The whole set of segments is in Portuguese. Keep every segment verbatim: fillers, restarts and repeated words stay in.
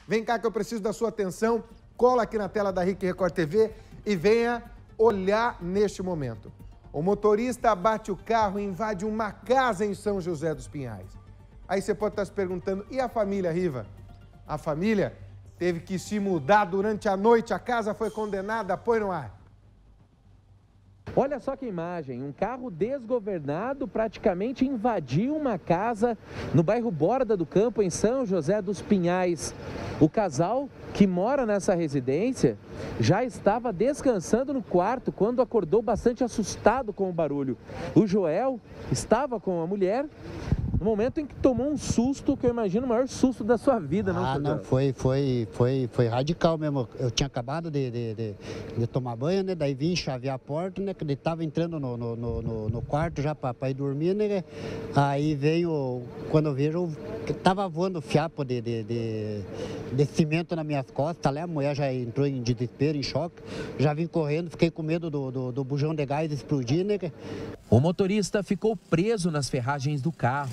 Vem cá que eu preciso da sua atenção. Cola aqui na tela da Rick Record T V e venha olhar neste momento. O motorista bate o carro e invade uma casa em São José dos Pinhais. Aí você pode estar se perguntando, e a família, Riva? A família teve que se mudar durante a noite, a casa foi condenada, põe no ar. Olha só que imagem, um carro desgovernado praticamente invadiu uma casa no bairro Borda do Campo, em São José dos Pinhais. O casal que mora nessa residência já estava descansando no quarto quando acordou bastante assustado com o barulho. O Joel estava com a mulher no momento em que tomou um susto, que eu imagino o maior susto da sua vida, não? Ah, não, foi, foi, foi, foi radical mesmo. Eu tinha acabado de, de, de, de tomar banho, né? Daí vim chavear a porta, né? Que ele estava entrando no, no, no, no quarto já para ir dormir, né? Aí veio, quando eu vejo, estava voando fiapo de, de, de, de cimento nas minhas costas, né? A mulher já entrou em desespero, em choque. Já vim correndo, fiquei com medo do, do, do bujão de gás explodir, né? O motorista ficou preso nas ferragens do carro.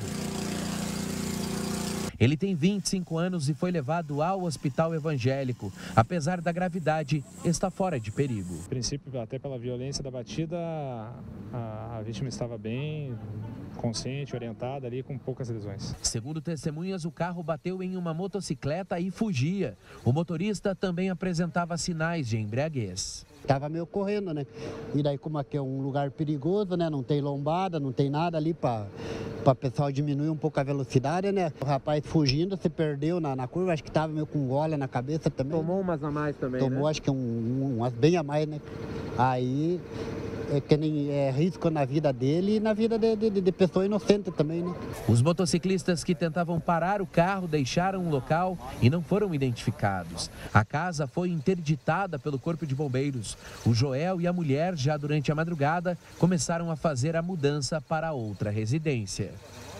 Ele tem vinte e cinco anos e foi levado ao hospital evangélico. Apesar da gravidade, está fora de perigo. A princípio, até pela violência da batida, a, a vítima estava bem, consciente, orientada ali, com poucas lesões. Segundo testemunhas, o carro bateu em uma motocicleta e fugia. O motorista também apresentava sinais de embriaguez. Tava meio correndo, né? E daí, como aqui é um lugar perigoso, né? Não tem lombada, não tem nada ali para o pessoal diminuir um pouco a velocidade, né? O rapaz fugindo, se perdeu na, na curva, acho que tava meio com gola na cabeça também. Tomou umas a mais também, Tomou, né? acho que um, um, umas bem a mais, né? Aí é, que nem, é risco na vida dele e na vida de, de, de pessoa inocente também, né? Os motociclistas que tentavam parar o carro deixaram o local e não foram identificados. A casa foi interditada pelo Corpo de Bombeiros. O Joel e a mulher, já durante a madrugada, começaram a fazer a mudança para outra residência.